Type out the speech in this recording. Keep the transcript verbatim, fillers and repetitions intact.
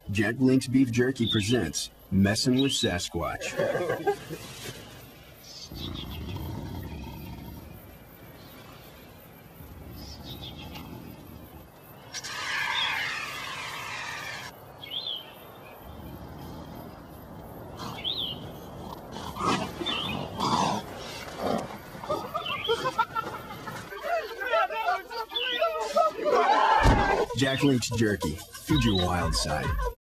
Jack Link's Beef Jerky presents Messin' with Sasquatch. Jack Link's Jerky. Feed your wild side.